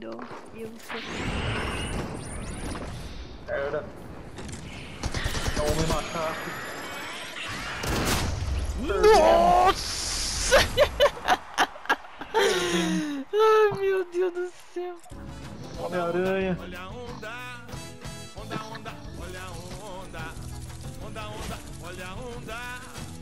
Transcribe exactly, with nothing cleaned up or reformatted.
rápido. E eu sou... Merda. É um homem macaco. Nossa! Ai, meu Deus do céu. Homem-Aranha. Olha a onda, onda, onda, olha a onda, onda, onda, olha a onda.